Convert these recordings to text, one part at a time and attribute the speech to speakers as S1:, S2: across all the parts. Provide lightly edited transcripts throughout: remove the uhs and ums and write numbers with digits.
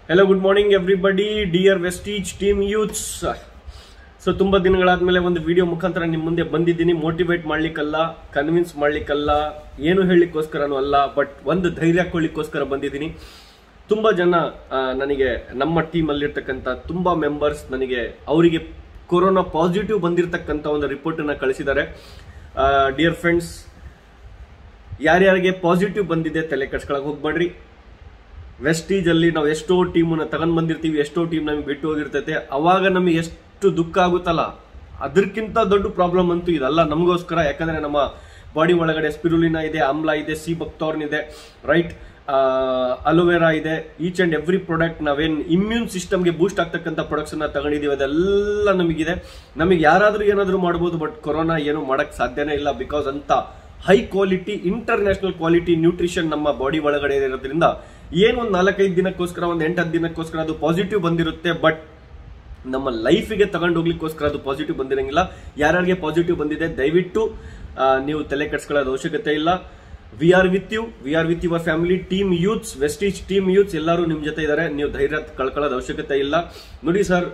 S1: Hello good morning everybody dear Vestige team youths. So ತುಂಬಾ ದಿನಗಳಾದ್ಮೇಲೆ ಒಂದು ವಿಡಿಯೋ ಮುಖಾಂತರ ನಿಮ್ಮ ಮುಂದೆ ಬಂದಿದ್ದೀನಿ. ಮೋಟಿವೇಟ್ ಮಾಡ್ಲಿಕ್ಕಲ್ಲ, ಕನ್ವಿನ್ಸ್ ಮಾಡ್ಲಿಕ್ಕಲ್ಲ, ಏನು ಹೇಳಲಿಕ್ಕೋಸ್ಕರನೂ ಅಲ್ಲ, ಬಟ್ ಒಂದು ಧೈರ್ಯ ಕೊಡ್ಲಿಕ್ಕೋಸ್ಕರ ಬಂದಿದ್ದೀನಿ. ತುಂಬಾ ಜನ ನನಗೆ ನಮ್ಮ ಟೀಮ್ ಅಲ್ಲಿರ್ತಕ್ಕಂಥ ತುಂಬಾ ಮೆಂಬರ್ಸ್ ನನಗೆ ಅವರಿಗೆ ಕೊರೋನಾ ಪಾಸಿಟಿವ್ ಬಂದಿರತಕ್ಕಂಥ ಒಂದು ರಿಪೋರ್ಟ್ ಅನ್ನ ಕಳಿಸಿದ್ದಾರೆ. ಡಿಯರ್ ಫ್ರೆಂಡ್ಸ್, ಯಾರ್ಯಾರಿಗೆ ಪಾಸಿಟಿವ್ ಬಂದಿದೆ ತಲೆ ಕೆಡ್ಸ್ಕೊಳಕ್ ಹೋಗ್ಬೇಡ್ರಿ. ವೆಸ್ಟೀಜ್ ಅಲ್ಲಿ ನಾವು ಎಷ್ಟೋ ಟೀಮನ್ನ ತಗೊಂಡ್ ಬಂದಿರ್ತೀವಿ, ಎಷ್ಟೋ ಟೀಮ್ ನಮಗೆ ಬಿಟ್ಟು ಹೋಗಿರ್ತೈತೆ. ಅವಾಗ ನಮಗೆ ಎಷ್ಟು ದುಃಖ ಆಗುತ್ತಲ್ಲ, ಅದಕ್ಕಿಂತ ದೊಡ್ಡ ಪ್ರಾಬ್ಲಮ್ ಅಂತೂ ಇದಲ್ಲ ನಮಗೋಸ್ಕರ. ಯಾಕಂದ್ರೆ ನಮ್ಮ ಬಾಡಿ ಒಳಗಡೆ ಸ್ಪಿರುಲಿನಾ ಇದೆ, ಆಮ್ಲ ಇದೆ, ಸಿ ಬಕ್ತಾರ್ನ್ ಇದೆ, ರೈಟ್, ಅಲೋವೆರಾ ಇದೆ. ಈಚ್ ಅಂಡ್ ಎವ್ರಿ ಪ್ರಾಡಕ್ಟ್ ನಾವೇನ್ ಇಮ್ಯೂನ್ ಸಿಸ್ಟಮ್ಗೆ ಬೂಸ್ಟ್ ಆಗ್ತಕ್ಕಂಥ ಪ್ರಾಡಕ್ಟ್ಸ್ ಅನ್ನ ತಗೊಂಡಿದೀವಿ, ಅದೆಲ್ಲ ನಮಗಿದೆ. ನಮಗೆ ಯಾರಾದ್ರೂ ಏನಾದ್ರೂ ಮಾಡಬಹುದು, ಬಟ್ ಕೊರೋನಾ ಏನು ಮಾಡಕ್ ಸಾಧ್ಯನೇ ಇಲ್ಲ. ಬಿಕಾಸ್ ಅಂತ high quality, international quality nutrition ನಮ್ಮ ಬಾಡಿ ಒಳಗಡೆ ಇರೋದ್ರಿಂದ ಏನು ಒಂದು 4-5 ದಿನಕ್ಕೋಸ್ಕರ, ಒಂದು 8-10 ದಿನಕ್ಕೋಸ್ಕರ ಅದು ಪಾಸಿಟಿವ್ ಬಂದಿರುತ್ತೆ. ಬಟ್ ನಮ್ಮ ಲೈಫಿಗೆ ತಗೊಂಡು ಹೋಗ್ಲಿಕ್ಕೋಸ್ಕರ ಅದು ಪಾಸಿಟಿವ್ ಬಂದಿರಂಗಿಲ್ಲ. ಯಾರ್ಯಾರಿಗೆ ಪಾಸಿಟಿವ್ ಬಂದಿದೆ ದಯವಿಟ್ಟು ನೀವು ತಲೆ ಕೆಡ್ಸ್ಕೊಳ್ಳೋದು ಅವಶ್ಯಕತೆ ಇಲ್ಲ. We are with your family, team youths, Vestige team youths ಎಲ್ಲರೂ ನಿಮ್ ಜೊತೆ ಇದ್ದಾರೆ. ನೀವು ಧೈರ್ಯ ಕಳ್ಕೊಳ್ಳೋದು ಅವಶ್ಯಕತೆ ಇಲ್ಲ. ನೋಡಿ ಸರ್,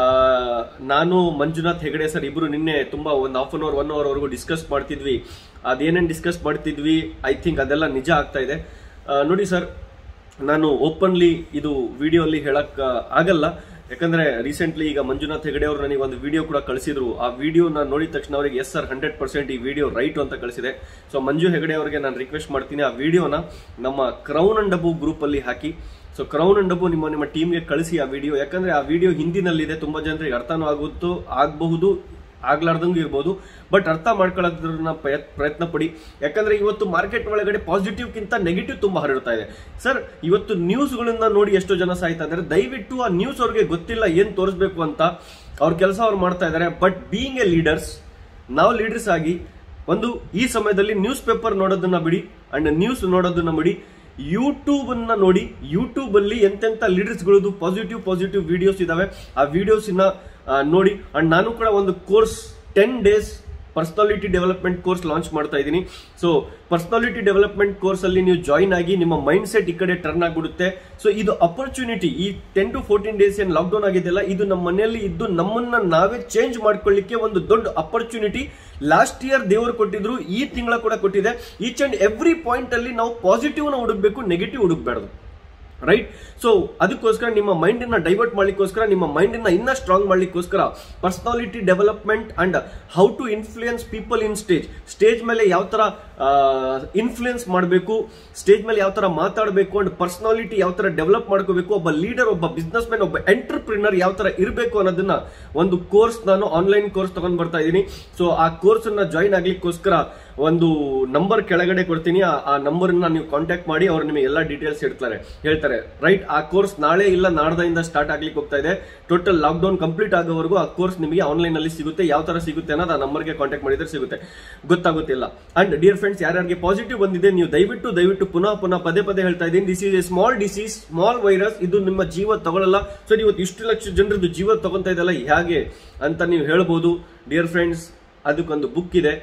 S1: ನಾನು ಮಂಜುನಾಥ್ ಹೆಗಡೆ ಸರ್ ಇಬ್ರು ನಿನ್ನೆ ತುಂಬಾ ಒಂದು 1 hour ವರೆಗೂ ಡಿಸ್ಕಸ್ ಮಾಡ್ತಿದ್ವಿ. ಅದೇನೇನು ಡಿಸ್ಕಸ್ ಮಾಡ್ತಿದ್ವಿ, ಐ ಥಿಂಕ್ ಅದೆಲ್ಲ ನಿಜ ಆಗ್ತಾ ಇದೆ. ನೋಡಿ ಸರ್, ನಾನು ಓಪನ್ಲಿ ಇದು ವಿಡಿಯೋ ಅಲ್ಲಿ ಹೇಳಕ್ ಆಗಲ್ಲ. ಯಾಕಂದ್ರೆ ರೀಸೆಂಟ್ಲಿ ಈಗ ಮಂಜುನಾಥ್ ಹೆಗಡೆ ಅವರು ನನಗೆ ಒಂದು ವಿಡಿಯೋ ಕೂಡ ಕಳಿಸಿದ್ರು. ಆ ವಿಡಿಯೋ ನಾನು ನೋಡಿದ ತಕ್ಷಣ ಅವರಿಗೆ ಎಸ್ ಸರ್ 100% ಈ ವಿಡಿಯೋ ರೈಟ್ ಅಂತ ಕಳಿಸಿದೆ. ಸೊ ಮಂಜು ಹೆಗಡೆ ಅವರಿಗೆ ನಾನು ರಿಕ್ವೆಸ್ಟ್ ಮಾಡ್ತೀನಿ, ಆ ವಿಡಿಯೋನ ನಮ್ಮ ಕ್ರೌನ್ ಅಂಡ್ ಡಬ್ಬು ಗ್ರೂಪ್ ಅಲ್ಲಿ ಹಾಕಿ. ಸೊ ಕ್ರೌನ್ ಅಂಡ್ ಡಬ್ಬು ನಿಮ್ಮ ಟೀಮ್ಗೆ ಕಳಿಸಿ ಆ ವಿಡಿಯೋ. ಯಾಕಂದ್ರೆ ಆ ವಿಡಿಯೋ ಹಿಂದಿನಲ್ಲಿದೆ, ತುಂಬಾ ಜನರಿಗೆ ಅರ್ಥನೂ ಆಗಬಹುದು, ಆಗ್ಲಾರ್ದಂಗೂ ಇರ್ಬೋದು. ಬಟ್ ಅರ್ಥ ಮಾಡ್ಕೊಳ್ಳೋದ್ರನ್ನ ಪ್ರಯತ್ನ ಪಡಿ. ಯಾಕಂದ್ರೆ ಇವತ್ತು ಮಾರ್ಕೆಟ್ ಒಳಗಡೆ ಪಾಸಿಟಿವ್ ಕಿಂತ ನೆಗೆಟಿವ್ ತುಂಬಾ ಹರಡ್ತಾ ಇದೆ. ಸರ್, ಇವತ್ತು ನ್ಯೂಸ್ ಗಳನ್ನ ನೋಡಿ ಎಷ್ಟೋ ಜನ ಸಾಯ್ತಾ ಇದ್ದಾರೆ. ದಯವಿಟ್ಟು ಆ ನ್ಯೂಸ್ ಅವ್ರಿಗೆ ಗೊತ್ತಿಲ್ಲ ಏನ್ ತೋರಿಸ್ಬೇಕು ಅಂತ, ಅವ್ರ ಕೆಲಸ ಅವ್ರು ಮಾಡ್ತಾ ಇದ್ದಾರೆ. ಬಟ್ ಬೀಯಿಂಗ್ ಎ ಲೀಡರ್ಸ್, ನಾವು ಲೀಡರ್ಸ್ ಆಗಿ ಒಂದು ಈ ಸಮಯದಲ್ಲಿ ನ್ಯೂಸ್ ಪೇಪರ್ ನೋಡೋದನ್ನ ಬಿಡಿ, ಅಂಡ್ ನ್ಯೂಸ್ ನೋಡೋದನ್ನ ಬಿಡಿ, ಯೂಟ್ಯೂಬ್ ಅನ್ನ ನೋಡಿ. ಯೂಟ್ಯೂಬ್ ಅಲ್ಲಿ ಎಂತೆಂತ ಲೀಡರ್ಸ್ ಗಳದ್ದು ಪಾಸಿಟಿವ್ ವಿಡಿಯೋಸ್ ಇದಾವೆ. ಆ ವಿಡಿಯೋಸ್ ನೋಡಿ. ಅಂಡ್ ನಾನು ಕೂಡ ಒಂದು course 10 days personality development course launch ಮಾಡ್ತಾ ಇದ್ದೀನಿ. ಸೊ ಪರ್ಸನಾಲಿಟಿ ಡೆವಲಪ್ಮೆಂಟ್ ಕೋರ್ಸ್ ಅಲ್ಲಿ ನೀವು ಜಾಯಿನ್ ಆಗಿ ನಿಮ್ಮ ಮೈಂಡ್ ಸೆಟ್ ಈ ಕಡೆ ಟರ್ನ್ ಆಗ್ಬಿಡುತ್ತೆ. ಸೊ ಇದು ಅಪರ್ಚುನಿಟಿ. ಈ 10 to 14 days ಏನ್ ಲಾಕ್ ಡೌನ್ ಆಗಿದೆಯಲ್ಲ, ಇದು ನಮ್ಮ ಮನೆಯಲ್ಲಿ ಇದ್ದು ನಮ್ಮನ್ನ ನಾವೇ ಚೇಂಜ್ ಮಾಡ್ಕೊಳ್ಳಿಕ್ಕೆ ಒಂದು ದೊಡ್ಡ ಅಪರ್ಚುನಿಟಿ. ಲಾಸ್ಟ್ ಇಯರ್ ದೇವರು ಕೊಟ್ಟಿದ್ರು, ಈ ತಿಂಗಳ ಕೂಡ ಕೊಟ್ಟಿದೆ. ಈಚ್ ಅಂಡ್ ಎವ್ರಿ ಪಾಯಿಂಟ್ ಅಲ್ಲಿ ನಾವು ಪಾಸಿಟಿವ್ ನ ಹುಡುಕ್ಬೇಕು, ನೆಗೆಟಿವ್ ಹುಡುಕ್ಬಾರ್ದು, ರೈಟ್. ಸೊ ಅದಕ್ಕೋಸ್ಕರ ನಿಮ್ಮ ಮೈಂಡ್ ಅನ್ನ ಡೈವರ್ಟ್ ಮಾಡ್ಲಿಕ್ಕೋಸ್ಕರ, ನಿಮ್ಮ ಮೈಂಡ್ ಅನ್ನ ಇನ್ನ ಸ್ಟ್ರಾಂಗ್ ಮಾಡ್ಲಿಕ್ಕೋಸ್ಕರ personality development and how to influence people in stage ಮೇಲೆ ಯಾವ ತರ ಇನ್ಫ್ಲೂಯೆನ್ಸ್ ಮಾಡಬೇಕು, ಸ್ಟೇಜ್ ಮೇಲೆ ಯಾವ ತರ ಮಾತಾಡಬೇಕು, ಅಂಡ್ ಪರ್ಸನಾಲಿಟಿ ಯಾವ ತರ ಡೆವಲಪ್ ಮಾಡ್ಕೋಬೇಕು, ಒಬ್ಬ ಲೀಡರ್, ಒಬ್ಬ ಬಿಸ್ನೆಸ್ ಮ್ಯಾನ್, ಒಬ್ಬ ಎಂಟರ್ಪ್ರಿನರ್ ಯಾವ ತರ ಇರಬೇಕು ಅನ್ನೋದನ್ನ ಒಂದು ಕೋರ್ಸ್, ನಾನು ಆನ್ಲೈನ್ ಕೋರ್ಸ್ ತಗೊಂಡ್ ಬರ್ತಾ ಇದ್ದೀನಿ. ಸೊ ಆ ಕೋರ್ಸ್ ಅನ್ನ ಜಾಯಿನ್ ಆಗ್ಲಿಕ್ಕೋಸ್ಕರ ಒಂದು ನಂಬರ್ ಕೆಳಗಡೆ ಕೊಡ್ತೀನಿ. ಆ ನಂಬರ್ ನೀವು ಕಾಂಟ್ಯಾಕ್ಟ್ ಮಾಡಿ, ಅವ್ರು ನಿಮಗೆ ಎಲ್ಲ ಡೀಟೇಲ್ಸ್ ಹೇಳ್ತಾರೆ, ರೈಟ್. ಆ ಕೋರ್ಸ್ ನಾಳೆ ಇಲ್ಲ ನಾಡ್ದಿಂದ ಸ್ಟಾರ್ಟ್ ಆಗ್ಲಿಕ್ಕೆ ಹೋಗ್ತಾ ಇದೆ. ಟೋಟಲ್ ಲಾಕ್ ಡೌನ್ ಕಂಪ್ಲೀಟ್ ಆಗೋವರೆಗೂ ಆ ಕೋರ್ಸ್ ನಿಮಗೆ ಆನ್ಲೈನ್ ಅಲ್ಲಿ ಸಿಗುತ್ತೆ. ಯಾವ ತರ ಸಿಗುತ್ತೆ ಅನ್ನೋದು ಆ ನಂಬರ್ಗೆ ಕಾಂಟ್ಯಾಕ್ಟ್ ಮಾಡಿದ್ರೆ ಸಿಗುತ್ತೆ, ಗೊತ್ತಾಗುತ್ತಿಲ್ಲ. ಅಂಡ್ ಡಿಯರ್ ಫ್ರೆಂಡ್ಸ್, ಯಾರ್ಯಾರಿಗೆ ಪಾಸಿಟಿವ್ ಬಂದಿದೆ ನೀವು ದಯವಿಟ್ಟು ಪುನಃ ಪದೇ ಹೇಳ್ತಾ ಇದ್ದೀನಿ, this is a small disease, small virus. ಇದು ನಿಮ್ಮ ಜೀವ ತಗೊಳ್ಳಲ್ಲ. ಸೊ ಇವತ್ತು ಇಷ್ಟು ಲಕ್ಷ ಜನರದ್ದು ಜೀವ ತಗೊಂತಾ ಇದೆಲ್ಲ ಹೇಗೆ ಅಂತ ನೀವು ಹೇಳ್ಬೋದು. ಡಿಯರ್ ಫ್ರೆಂಡ್ಸ್, ಅದಕ್ಕೊಂದು ಬುಕ್ ಇದೆ,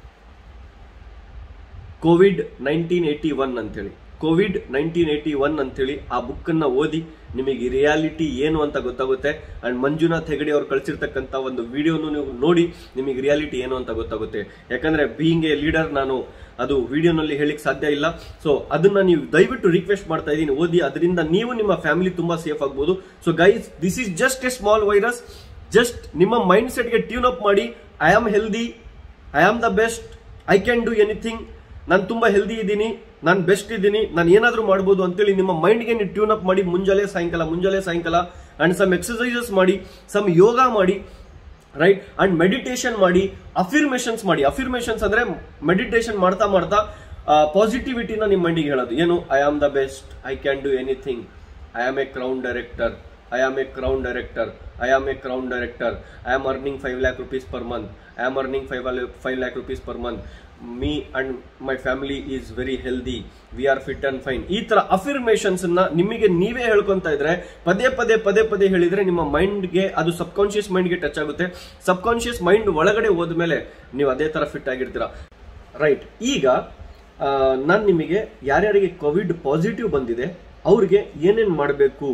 S1: COVID-1981 ಅಂತೇಳಿ. ಆ ಬುಕ್ ಅನ್ನ ಓದಿ, ನಿಮಗೆ ರಿಯಾಲಿಟಿ ಏನು ಅಂತ ಗೊತ್ತಾಗುತ್ತೆ. ಅಂಡ್ ಮಂಜುನಾಥ್ ಹೆಗಡೆ ಅವ್ರು ಕಳಿಸಿರ್ತಕ್ಕಂಥ ಒಂದು ವಿಡಿಯೋನು ನೀವು ನೋಡಿ, ನಿಮಗೆ ರಿಯಾಲಿಟಿ ಏನು ಅಂತ ಗೊತ್ತಾಗುತ್ತೆ. ಯಾಕಂದ್ರೆ ಬೀಯಿಂಗ್ ಎ ಲೀಡರ್ ನಾನು ಅದು ವಿಡಿಯೋನಲ್ಲಿ ಹೇಳಿಕ್ ಸಾಧ್ಯ ಇಲ್ಲ. ಸೊ ಅದನ್ನ ನೀವು ದಯವಿಟ್ಟು ರಿಕ್ವೆಸ್ಟ್ ಮಾಡ್ತಾ ಇದ್ದೀನಿ, ಓದಿ. ಅದರಿಂದ ನೀವು ನಿಮ್ಮ ಫ್ಯಾಮಿಲಿ ತುಂಬಾ ಸೇಫ್ ಆಗ್ಬೋದು. So guys, this is just a small virus. Just ನಿಮ್ಮ ಮೈಂಡ್ ಸೆಟ್ಗೆ ಟ್ಯೂನ್ ಅಪ್ ಮಾಡಿ. I am healthy, I am the best, I can do anything, ನಾನು ತುಂಬಾ ಹೆಲ್ದಿ ಇದ್ದೀನಿ, ನಾನು ಬೆಸ್ಟ್ ಇದ್ದೀನಿ, ನಾನು ಏನಾದ್ರೂ ಮಾಡ್ಬೋದು ಅಂತೇಳಿ ನಿಮ್ಮ ಮೈಂಡ್ಗೆ ನೀವು ಟ್ಯೂನ್ ಅಪ್ ಮಾಡಿ. ಮುಂಜಾನೆ ಸಾಯಂಕಾಲ ಅಂಡ್ ಸಮ್ ಎಕ್ಸರ್ಸೈಸಸ್ ಮಾಡಿ, ಸಮ್ ಯೋಗ ಮಾಡಿ, ರೈಟ್. ಅಂಡ್ ಮೆಡಿಟೇಷನ್ ಮಾಡಿ, ಅಫಿರ್ಮೇಷನ್ಸ್ ಮಾಡಿ. ಅಫಿರ್ಮೇಷನ್ಸ್ ಅಂದ್ರೆ ಮೆಡಿಟೇಷನ್ ಮಾಡ್ತಾ ಪಾಸಿಟಿವಿಟಿನ ನಿಮ್ಮ ಮೈಂಡಿಗೆ ಹೇಳೋದು. ಏನು? I am the best, I can do anything, I am a crown director, I am a crown director, I am earning 5 lakh rupees per month, I am earning 5 lakh rupees per month, me and my family is very healthy, we are fit and fine. ಈ ತರ ಅಫಿರ್ಮೇಷನ್ಸ್ ನಿಮಗೆ ನೀವೇ ಹೇಳ್ಕೊಂತ ಇದ್ರೆ, ಪದೇ ಹೇಳಿದ್ರೆ ನಿಮ್ಮ ಮೈಂಡ್ಗೆ ಅದು ಸಬ್ conscious ಮೈಂಡ್ಗೆ touch ಆಗುತ್ತೆ. ಸಬ್ ಕಾನ್ಶಿಯಸ್ ಮೈಂಡ್ ಒಳಗಡೆ ಹೋದ್ಮೇಲೆ ನೀವು ಅದೇ ತರ ಫಿಟ್ ಆಗಿರ್ತೀರಾ, ರೈಟ್. ಈಗ ನಾನು ನಿಮಗೆ ಯಾರ್ಯಾರಿಗೆ ಕೋವಿಡ್ ಪಾಸಿಟಿವ್ ಬಂದಿದೆ ಅವ್ರಿಗೆ ಏನೇನ್ ಮಾಡಬೇಕು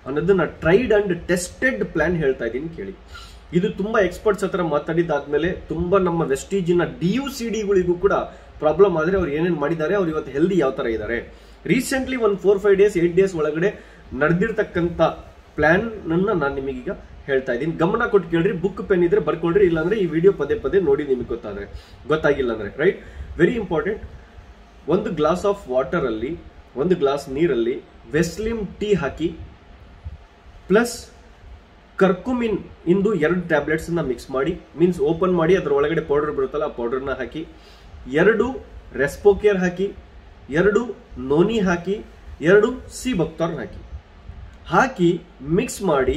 S1: ಅನ್ನೋದನ್ನ ಟ್ರೈಡ್ ಅಂಡ್ ಟೆಸ್ಟೆಡ್ ಪ್ಲಾನ್ ಹೇಳ್ತಾ ಇದ್ದೀನಿ ಕೇಳಿ. ಇದು ತುಂಬಾ ಎಕ್ಸ್ಪರ್ಟ್ಸ್ ಹತ್ರ ಮಾತಾಡಿದಾದ್ಮೇಲೆ ತುಂಬಾ ನಮ್ಮ ವೆಸ್ಟೀಜಿನ DUCDಗಳಿಗೂ ಕೂಡ ಪ್ರಾಬ್ಲಮ್ ಆದ್ರೆ ಅವ್ರು ಏನೇನ್ ಮಾಡಿದ್ದಾರೆ, ಅವ್ರು ಇವತ್ತು ಹೆಲ್ದಿ ಯಾವ ತರ ಇದ್ದಾರೆ, ರೀಸೆಂಟ್ಲಿ ಒಂದು 4-5 ಡೇಸ್ 8 ಡೇಸ್ ಒಳಗಡೆ ನಡೆದಿರ್ತಕ್ಕಂಥ ಪ್ಲಾನ್ ಅನ್ನ ನಾನು ನಿಮಗೀಗ ಹೇಳ್ತಾ ಇದ್ದೀನಿ. ಗಮನ ಕೊಟ್ಟು ಕೇಳ್ರಿ, ಬುಕ್ ಪೆನ್ ಇದ್ರೆ ಬರ್ಕೊಳ್ರಿ, ಇಲ್ಲಾಂದ್ರೆ ಈ ವಿಡಿಯೋ ಪದೇ ಪದೇ ನೋಡಿ ನಿಮಗೆ ಗೊತ್ತಾಗಿಲ್ಲ ಅಂದ್ರೆ ರೈಟ್. Very important. ಒಂದು ಗ್ಲಾಸ್ ಆಫ್ ವಾಟರ್ ಅಲ್ಲಿ, ಒಂದು ಗ್ಲಾಸ್ ನೀರಲ್ಲಿ ವೆಸ್ಲಿಮ್ ಟೀ ಹಾಕಿ ಪ್ಲಸ್ ಕರ್ಕುಮಿನ್ ಇಂದು 2 ಟ್ಯಾಬ್ಲೆಟ್ಸ್ ಮಿಕ್ಸ್ ಮಾಡಿ, ಮೀನ್ಸ್ ಓಪನ್ ಮಾಡಿ ಅದರ ಒಳಗಡೆ ಪೌಡರ್ ಬರುತ್ತಲ್ಲ ಆ ಪೌಡರ್ನ ಹಾಕಿ, 2 ರೆಸ್ಪೋಕೇರ್ ಹಾಕಿ, 2 ನೋನಿ ಹಾಕಿ, 2 ಸಿ ಬಕ್ತಾರ್ನ್ ಹಾಕಿ ಮಿಕ್ಸ್ ಮಾಡಿ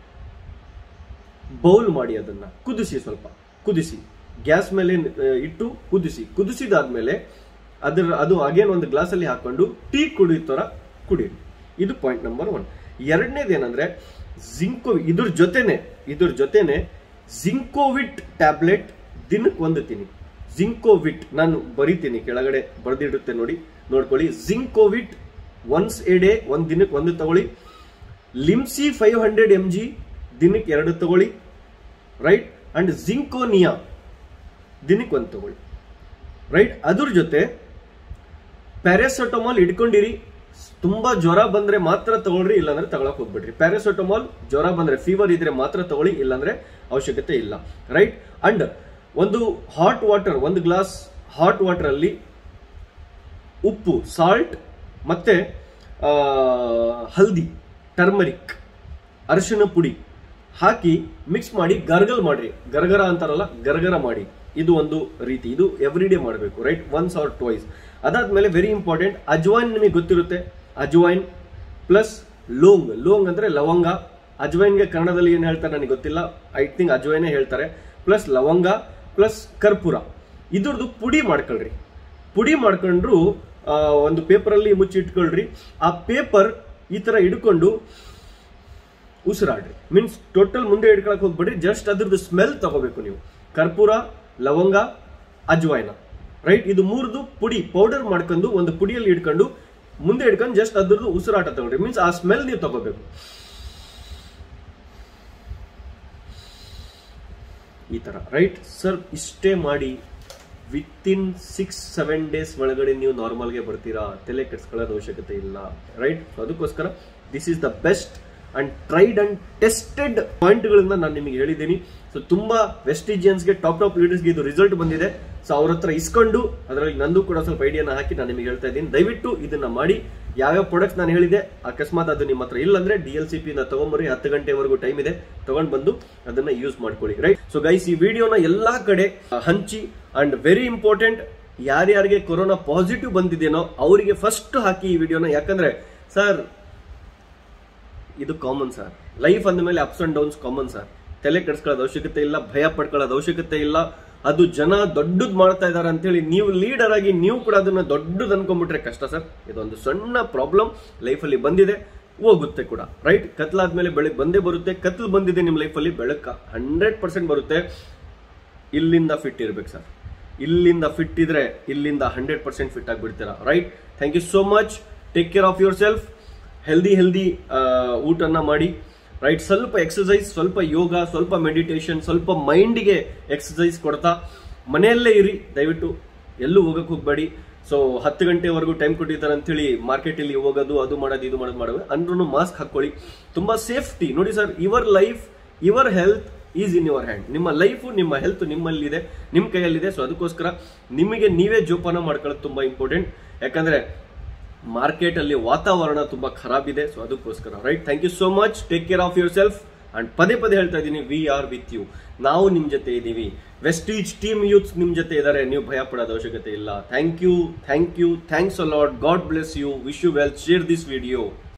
S1: ಬೌಲ್ ಮಾಡಿ ಅದನ್ನ ಕುದಿಸಿ, ಸ್ವಲ್ಪ ಕುದಿಸಿ, ಗ್ಯಾಸ್ ಮೇಲೆ ಇಟ್ಟು ಕುದಿಸಿದಾದ್ಮೇಲೆ ಅದು ಅಗೇನ್ ಒಂದು ಗ್ಲಾಸ್ ಅಲ್ಲಿ ಹಾಕೊಂಡು ಟೀ ಕುಡಿಯೋ ತರ ಕುಡಿಯಿರಿ. ಇದು ಪಾಯಿಂಟ್ ನಂಬರ್ 1. ಎರಡನೇದೇನಂದ್ರೆ ಇದ್ರ ಜೊತೆನೆ ಜಿಂಕೋವಿಟ್ ಟ್ಯಾಬ್ಲೆಟ್ ದಿನಕ್ಕೆ 1 ತಿನ್ನಿ. ಜಿಂಕೋವಿಟ್ ನಾನು ಬರೀತೀನಿ, ಕೆಳಗಡೆ ಬರೆದಿಡುತ್ತೆ ನೋಡ್ಕೊಳ್ಳಿ. ಜಿಂಕೋವಿಟ್ ಒನ್ಸ್ ಎ ಡೇ, 1 ದಿನಕ್ಕೆ 1 ತಗೊಳ್ಳಿ. ಲಿಮ್ಸಿ 500 mg ದಿನಕ್ಕೆ 2 ತಗೊಳ್ಳಿ, ರೈಟ್. ಅಂಡ್ ಜಿಂಕೋನಿಯಾ ದಿನಕ್ಕೆ 1 ತಗೊಳ್ಳಿ, ರೈಟ್. ಅದ್ರ ಜೊತೆ ಪ್ಯಾರಾಸೆಟಮಾಲ್ ಇಟ್ಕೊಂಡಿರಿ. ತುಂಬಾ ಜ್ವರ ಬಂದ್ರೆ ಮಾತ್ರ ತಗೊಳ್ರಿ, ಇಲ್ಲಾಂದ್ರೆ ತಗೊಳಕ್ ಹೋಗ್ಬಿಡ್ರಿ. ಪ್ಯಾರಾಸೆಟಮಾಲ್ ಜ್ವರ ಬಂದ್ರೆ, ಫೀವರ್ ಇದ್ರೆ ಮಾತ್ರ ತಗೊಳ್ಳಿ, ಇಲ್ಲಾಂದ್ರೆ ಅವಶ್ಯಕತೆ ಇಲ್ಲ, ರೈಟ್. ಅಂಡ್ ಒಂದು hot water, 1 glass hot water ಅಲ್ಲಿ ಉಪ್ಪು, ಸಾಲ್ಟ್ ಮತ್ತೆ ಹಲ್ದಿ, ಟರ್ಮರಿಕ್, ಅರಿಶಿನ ಪುಡಿ ಹಾಕಿ ಮಿಕ್ಸ್ ಮಾಡಿ ಗರ್ಗಲ್ ಮಾಡ್ರಿ. ಗರ್ಗರ ಅಂತಾರಲ್ಲ, ಗರ್ಗರ ಮಾಡಿ. ಇದು ಒಂದು ರೀತಿ, ಇದು ಎವ್ರಿ ಡೇ ಮಾಡಬೇಕು, ರೈಟ್. 1 or 2 ಅದಾದ್ಮೇಲೆ ವೆರಿ ಇಂಪಾರ್ಟೆಂಟ್, ಅಜ್ವೈನ್ ನಿಮಗೆ ಗೊತ್ತಿರುತ್ತೆ. ಅಜ್ವೈನ್ ಪ್ಲಸ್ ಲೋಂಗ್ ಅಂದ್ರೆ ಲವಂಗ. ಅಜ್ವೈನ್ಗೆ ಕನ್ನಡದಲ್ಲಿ ಏನ್ ಹೇಳ್ತಾರೆ ನನಗೆ ಗೊತ್ತಿಲ್ಲ, ಐ ಥಿಂಕ್ ಅಜ್ವೈನೇ ಹೇಳ್ತಾರೆ. ಪ್ಲಸ್ ಲವಂಗ ಪ್ಲಸ್ ಕರ್ಪೂರ, ಇದ್ರದ್ದು ಪುಡಿ ಮಾಡ್ಕೊಳ್ರಿ. ಪುಡಿ ಮಾಡ್ಕೊಂಡ್ರು ಒಂದು ಪೇಪರ್ ಅಲ್ಲಿ ಮುಚ್ಚಿಟ್ಕೊಳ್ರಿ. ಆ ಪೇಪರ್ ಈ ತರ ಹಿಡ್ಕೊಂಡು ಉಸಿರಾಡ್ರಿ. ಮೀನ್ಸ್ ಟೋಟಲ್ ಮುಂದೆ ಹಿಡ್ಕೊಳಕ್ ಹೋಗ್ಬೇಡ್ರಿ, ಜಸ್ಟ್ ಅದ್ರದ್ದು ಸ್ಮೆಲ್ ತಗೋಬೇಕು ನೀವು. ಕರ್ಪೂರ, ಲವಂಗ, ಅಜ್ವೈನ, ರೈಟ್. ಇದು 3 ಪುಡಿ ಪೌಡರ್ ಮಾಡ್ಕೊಂಡು ಒಂದು ಪುಡಿಯಲ್ಲಿ ಇಟ್ಕೊಂಡು ಮುಂದೆ ಹಿಡ್ಕೊಂಡು ಜಸ್ಟ್ ಅದ್ರದ್ದು ಉಸಿರಾಟ ತಗೊಳ್ರಿ. ಮೀನ್ಸ್ ಆ ಸ್ಮೆಲ್ ನೀವು ತಗೋಬೇಕು, ಈ ತರ, ರೈಟ್. ಸರ್ ಇಷ್ಟೇ ಮಾಡಿ ವಿತಿನ್ 6-7 ಡೇಸ್ ಒಳಗಡೆ ನೀವು ನಾರ್ಮಲ್ಗೆ ಬರ್ತೀರಾ, ತಲೆ ಕೆಡಿಸ್ಕೊಳ್ಳೋದು ಅವಶ್ಯಕತೆ ಇಲ್ಲ, ರೈಟ್. ಅದಕ್ಕೋಸ್ಕರ this is the best and tried and tested ಪಾಯಿಂಟ್ಗಳನ್ನ ನಾನು ನಿಮಗೆ ಹೇಳಿದ್ದೀನಿ. ಸೊ ತುಂಬಾ ವೆಸ್ಟಿಜಿಯನ್ಸ್ಗೆ, ಟಾಪ್ ಲೀಡರ್ಸ್ಗೆ ಇದು ರಿಸಲ್ಟ್ ಬಂದಿದೆ. ಸೊ ಅವ್ರ ಹತ್ರ ಇಸ್ಕೊಂಡು ಅದರಲ್ಲಿ ನಂದು ಕೂಡ ಸ್ವಲ್ಪ ಐಡಿಯಾನ ಹಾಕಿ ನಾನು ನಿಮಗೆ ಹೇಳ್ತಾ ಇದ್ದೀನಿ. ದಯವಿಟ್ಟು ಇದನ್ನ ಮಾಡಿ. ಯಾವ್ಯಾವ ಪ್ರಾಡಕ್ಟ್ಸ್ ನಾನು ಹೇಳಿದೆ, ಅಕಸ್ಮಾತ್ ಅದು ನಿಮ್ಮ ಹತ್ರ ಇಲ್ಲ ಅಂದ್ರೆ DLCP ಇಂದ ತಗೊಂಬರ್ರಿ. 10 ಗಂಟೆವರೆಗೂ ಟೈಮ್ ಇದೆ, ತಗೊಂಡ್ ಬಂದು ಅದನ್ನ ಯೂಸ್ ಮಾಡ್ಕೊಳ್ಳಿ, ರೈಟ್. ಸೊ ಗೈಸ್, ಈ ವಿಡಿಯೋನ ಎಲ್ಲಾ ಕಡೆ ಹಂಚಿ. ಅಂಡ್ ವೆರಿ ಇಂಪಾರ್ಟೆಂಟ್, ಯಾರ್ಯಾರಿಗೆ ಕೊರೋನಾ ಪಾಸಿಟಿವ್ ಬಂದಿದೆಯೋ ಅವರಿಗೆ ಫಸ್ಟ್ ಹಾಕಿ ಈ ವಿಡಿಯೋನ. ಯಾಕಂದ್ರೆ ಸರ್ ಇದು ಕಾಮನ್ ಸರ್, ಲೈಫ್ ಅಂದ ಮೇಲೆ ups and downs common sir. ತಲೆ ಕೆಡಿಸ್ಕೊಳ್ಳೋದು ಅವಶ್ಯಕತೆ ಇಲ್ಲ, ಭಯ ಪಡ್ಕೊಳ್ಳೋದು ಅವಶ್ಯಕತೆ ಇಲ್ಲ. ಅದು ಜನ ದೊಡ್ಡದ್ ಮಾಡ್ತಾ ಇದಾರೆ ಅಂತೇಳಿ ನೀವು ಲೀಡರ್ ಆಗಿ ನೀವು ಕೂಡ ಅದನ್ನ ದೊಡ್ಡದು ಅನ್ಕೊಂಡ್ಬಿಟ್ರೆ ಕಷ್ಟ ಸರ್. ಇದೊಂದು ಸಣ್ಣ ಪ್ರಾಬ್ಲಮ್ ಲೈಫಲ್ಲಿ ಬಂದಿದೆ, ಹೋಗುತ್ತೆ ಕೂಡ, ರೈಟ್. ಕತ್ಲಾದ್ಮೇಲೆ ಬೆಳಕು ಬಂದೇ ಬರುತ್ತೆ. ಕತ್ಲು ಬಂದಿದೆ ನಿಮ್ಮ ಲೈಫಲ್ಲಿ, ಬೆಳಕ 100% ಬರುತ್ತೆ. ಇಲ್ಲಿಂದ ಫಿಟ್ ಇರ್ಬೇಕು ಸರ್. ಇಲ್ಲಿಂದ ಫಿಟ್ ಇದ್ರೆ ಇಲ್ಲಿಂದ 100% ಫಿಟ್ ಆಗಿಬಿಡ್ತೀರಾ, right. Thank you so much. Take care of yourself. Healthy ಊಟನ್ನ ಮಾಡಿ, ರೈಟ್. ಸ್ವಲ್ಪ ಎಕ್ಸಸೈಸ್, ಸ್ವಲ್ಪ ಯೋಗ, ಸ್ವಲ್ಪ ಮೆಡಿಟೇಷನ್, ಸ್ವಲ್ಪ ಮೈಂಡಿಗೆ ಎಕ್ಸಸೈಸ್ ಕೊಡ್ತಾ ಮನೆಯಲ್ಲೇ ಇರಿ. ದಯವಿಟ್ಟು ಎಲ್ಲೂ ಹೋಗಕ್ಕೆ ಹೋಗ್ಬೇಡಿ. ಸೊ 10 ಗಂಟೆವರೆಗೂ ಟೈಮ್ ಕೊಟ್ಟಿದ್ದಾರೆ ಅಂತೇಳಿ ಮಾರ್ಕೆಟ್ ಅಲ್ಲಿ ಹೋಗೋದು, ಅದು ಮಾಡೋದು, ಇದು ಮಾಡೋದು ಅಂದ್ರೂ ಮಾಸ್ಕ್ ಹಾಕೊಳ್ಳಿ. ತುಂಬಾ ಸೇಫ್ಟಿ ನೋಡಿ sir. Your life, your health is in your hand. ನಿಮ್ಮ ಲೈಫ್, ನಿಮ್ಮ ಹೆಲ್ತ್ ನಿಮ್ಮಲ್ಲಿದೆ, ನಿಮ್ಮ ಕೈಯಲ್ಲಿದೆ. ಸೊ ಅದಕ್ಕೋಸ್ಕರ ನಿಮಗೆ ನೀವೇ ಜೋಪಾನ ಮಾಡ್ಕೊಳ್ಳೋದು ತುಂಬಾ ಇಂಪಾರ್ಟೆಂಟ್. ಯಾಕಂದ್ರೆ ಮಾರ್ಕೆಟ್ ಅಲ್ಲಿ ವಾತಾವರಣ ತುಂಬಾ ಖರಾಬ್ ಇದೆ. ಸೊ ಅದಕ್ಕೋಸ್ಕರ, right. Thank you so much. Take care of yourself. And ಪದೇ ಹೇಳ್ತಾ ಇದ್ದೀನಿ, ವಿ ಆರ್ ವಿತ್ ಯು. ನಾವು ನಿಮ್ ಜೊತೆ ಇದ್ದೀವಿ. ವೆಸ್ಟೀಜ್ ಟೀಮ್ ಯೂತ್ಸ್ ನಿಮ್ ಜೊತೆ ಇದ್ದಾರೆ. ನೀವು ಭಯ ಪಡೋದ ಅವಶ್ಯಕತೆ ಇಲ್ಲ. Thank you. Thanks a lot. God bless you. Wish you well. Share this video.